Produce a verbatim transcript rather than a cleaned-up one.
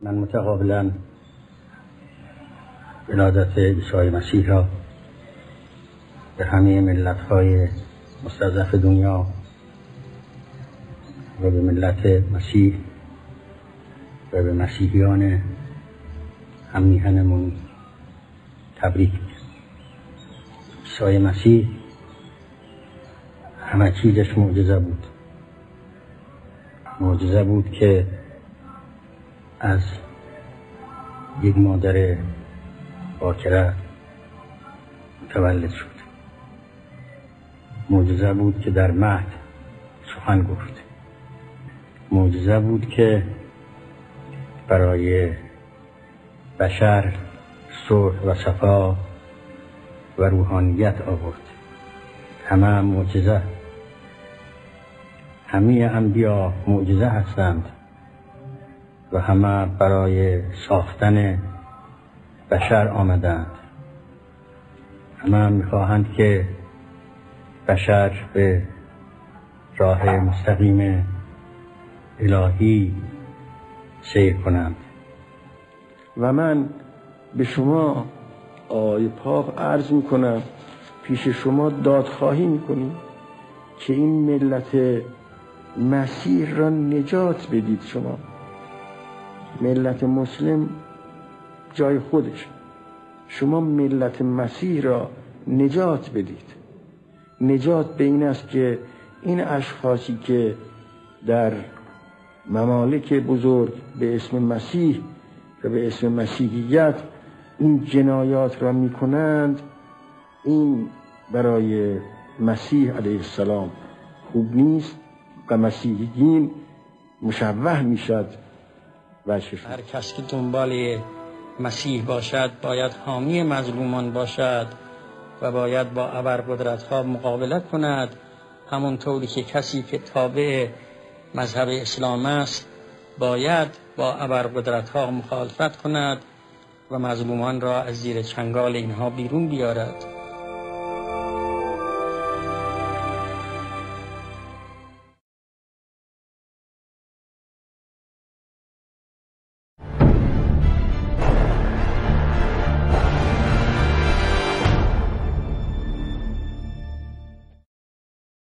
من متقابلا ولادت عیسی مسیح را به همه ملت‌های مستضعف دنیا و به ملت مسیح و به مسیحیان هم میهنمون تبریک میگم. عیسی مسیح همه چیزش معجزه بود. معجزه بود که از یک مادر باکره متولد شد. معجزه بود که در مهد سخن گفت. معجزه بود که برای بشر صلح و صفا و روحانیت آورد. همه معجزه، همه انبیا معجزه هستند و همه برای ساختن بشر آمدند. همه میخواهند که بشر به راه مستقیم الهی سیر کنند. و من به شما آقای پاپ عرض میکنم، پیش شما دادخواهی میکنیم که این ملت مسیح را نجات بدید. شما ملت مسلم جای خودش، شما ملت مسیح را نجات بدید. نجات به این است که این اشخاصی که در ممالک بزرگ به اسم مسیح و به اسم مسیحیت این جنایات را می کنند، این برای مسیح علیه السلام خوب نیست و مسیحیین مشوه می شد. هر کس که دنبال مسیح باشد باید حامی مظلومان باشد و باید با ابرقدرت‌ها مقابله کند، همونطوری که کسی که تابع مذهب اسلام است باید با ابرقدرت‌ها مخالفت کند و مظلومان را از زیر چنگال اینها بیرون بیارد.